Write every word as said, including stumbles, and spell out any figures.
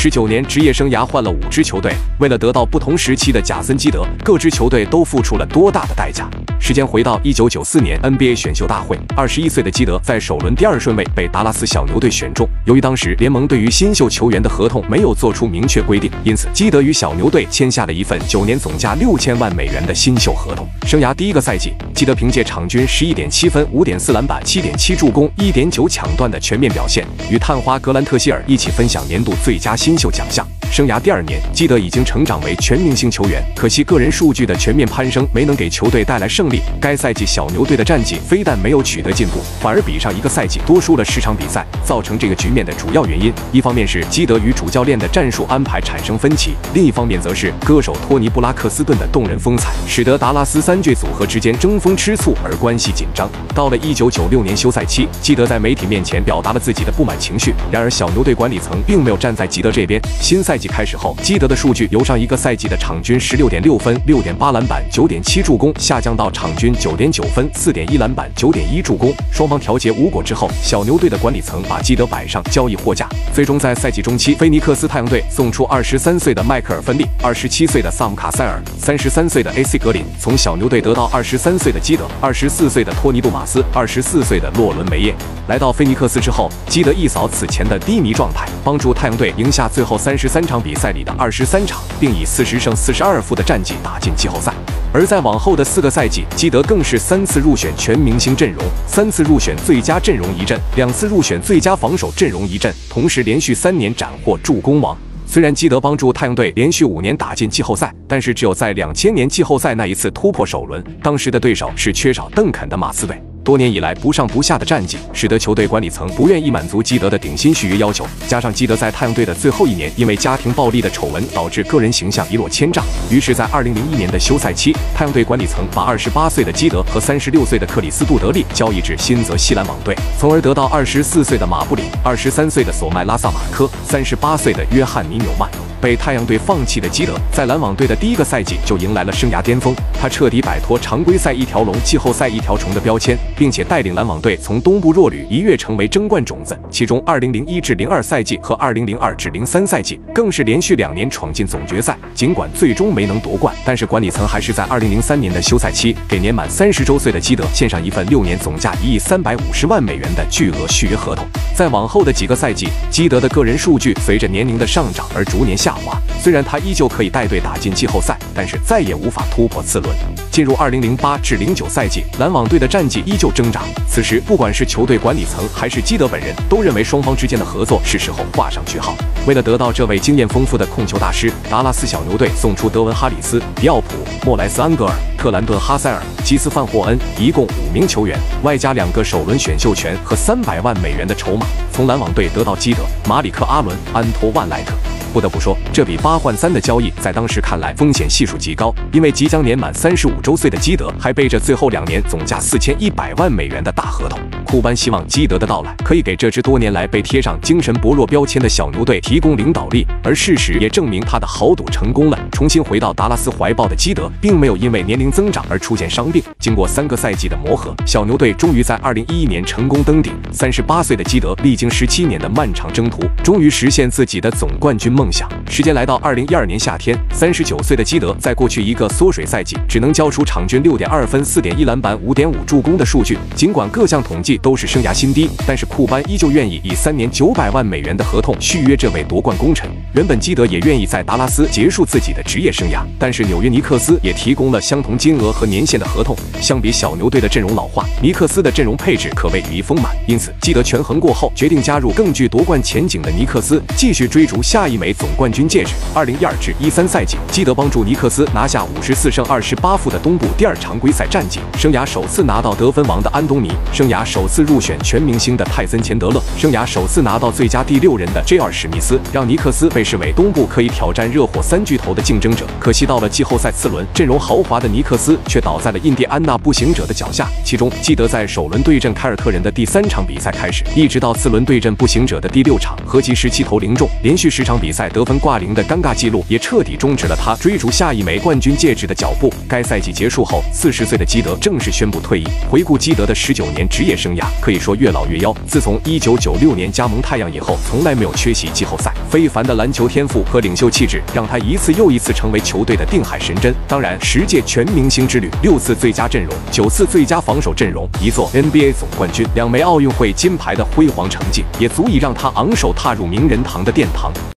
十九年职业生涯换了五支球队，为了得到不同时期的贾森·基德，各支球队都付出了多大的代价？时间回到一九九四年 N B A 选秀大会，二十一岁的基德在首轮第二顺位被达拉斯小牛队选中。由于当时联盟对于新秀球员的合同没有做出明确规定，因此基德与小牛队签下了一份九年总价六千万美元的新秀合同。生涯第一个赛季，基德凭借场均十一点七分、五点四篮板、七点七助攻、一点九抢断的全面表现，与探花格兰特希尔一起分享年度最佳新秀奖项。生涯第二年，基德已经成长为全明星球员，可惜个人数据的全面攀升没能给球队带来胜利。该赛季小牛队的战绩非但没有取得进步，反而比上一个赛季多输了十场比赛。造成这个局面的主要原因，一方面是基德与主教练的战术安排产生分歧，另一方面则是歌手托尼·布拉克斯顿的动人风采，使得达拉斯三巨组合之间争风吃醋而关系紧张。到了一九九六年休赛期，基德在媒体面前表达了自己的不满情绪，然而小牛队管理层并没有站在基德这边。新赛季开始后，基德的数据由上一个赛季的场均十六点六分、六点八篮板、九点七助攻下降到场均九点九分、四点一篮板、九点一助攻。双方调节无果之后，小牛队的管理层把基德摆上交易货架。最终在赛季中期，菲尼克斯太阳队送出二十三岁的迈克尔·芬利、二十七岁的萨姆·卡塞尔、三十三岁的 A C 格林，从小牛队得到二十三岁的基德、二十四岁的托尼·杜马斯、二十四岁的洛伦·梅耶。来到菲尼克斯之后，基德一扫此前的低迷状态，帮助太阳队赢下最后三十三场比赛里的二十三场，并以四十胜四十二负的战绩打进季后赛。而在往后的四个赛季，基德更是三次入选全明星阵容，三次入选最佳阵容一阵，两次入选最佳防守阵容一阵，同时连续三年斩获助攻王。虽然基德帮助太阳队连续五年打进季后赛，但是只有在两千年季后赛那一次突破首轮，当时的对手是缺少邓肯的马刺队。多年以来不上不下的战绩，使得球队管理层不愿意满足基德的顶薪续约要求。加上基德在太阳队的最后一年因为家庭暴力的丑闻导致个人形象一落千丈，于是，在二零零一年的休赛期，太阳队管理层把二十八岁的基德和三十六岁的克里斯杜德利交易至新泽西篮网队，从而得到二十四岁的马布里、二十三岁的索麦拉萨马科、三十八岁的约翰尼纽曼。被太阳队放弃的基德，在篮网队的第一个赛季就迎来了生涯巅峰。他彻底摆脱常规赛一条龙、季后赛一条虫的标签，并且带领篮网队从东部弱旅一跃成为争冠种子。其中二零零一至零二赛季和二零零二至零三赛季更是连续两年闯进总决赛。尽管最终没能夺冠，但是管理层还是在二零零三年的休赛期给年满三十周岁的基德献上一份六年总价一亿三百五十万美元的巨额续约合同。在往后的几个赛季，基德的个人数据随着年龄的上涨而逐年下滑。虽然他依旧可以带队打进季后赛，但是再也无法突破次轮。进入二零零八至零九赛季，篮网队的战绩依旧挣扎。此时，不管是球队管理层还是基德本人，都认为双方之间的合作是时候画上句号。为了得到这位经验丰富的控球大师，达拉斯小牛队送出德文·哈里斯、迪奥普、莫莱斯·安格尔、特兰顿·哈塞尔、基斯范·霍恩，一共五名球员，外加两个首轮选秀权和三百万美元的筹码，从篮网队得到基德、马里克·阿伦、安托万·莱特。不得不说，这笔八换三的交易在当时看来风险系数极高，因为即将年满三十五周岁的基德还背着最后两年总价四千一百万美元的大合同。库班希望基德的到来可以给这支多年来被贴上精神薄弱标签的小牛队提供领导力，而事实也证明他的豪赌成功了。重新回到达拉斯怀抱的基德，并没有因为年龄增长而出现伤病。经过三个赛季的磨合，小牛队终于在二零一一年成功登顶。三十八岁的基德历经十七年的漫长征途，终于实现自己的总冠军梦想。时间来到二零一二年夏天，三十九岁的基德在过去一个缩水赛季只能交出场均六点二分、四点一篮板、五点五助攻的数据。尽管各项统计都是生涯新低，但是库班依旧愿意以三年九百万美元的合同续约这位夺冠功臣。原本基德也愿意在达拉斯结束自己的职业生涯，但是纽约尼克斯也提供了相同金额和年限的合同。相比小牛队的阵容老化，尼克斯的阵容配置可谓羽翼丰满，因此基德权衡过后，决定加入更具夺冠前景的尼克斯，继续追逐下一枚总冠军戒指。二零一二至一三赛季，基德帮助尼克斯拿下五十四胜二十八负的东部第二常规赛战绩，生涯首次拿到得分王的安东尼，生涯首次入选全明星的泰森·钱德勒，生涯首次拿到最佳第六人的 J R 史密斯，让尼克斯被视为东部可以挑战热火三巨头的竞争者。可惜到了季后赛次轮，阵容豪华的尼克斯却倒在了印第安纳步行者的脚下。其中，基德在首轮对阵凯尔特人的第三场比赛开始，一直到次轮对阵步行者的第六场，合计十七投零中，连续十场比赛赛得分挂零的尴尬记录，也彻底终止了他追逐下一枚冠军戒指的脚步。该赛季结束后，四十岁的基德正式宣布退役。回顾基德的十九年职业生涯，可以说越老越妖。自从一九九六年加盟太阳以后，从来没有缺席季后赛。非凡的篮球天赋和领袖气质，让他一次又一次成为球队的定海神针。当然，十届全明星之旅，六次最佳阵容，九次最佳防守阵容，一座 N B A 总冠军，两枚奥运会金牌的辉煌成绩，也足以让他昂首踏入名人堂的殿堂。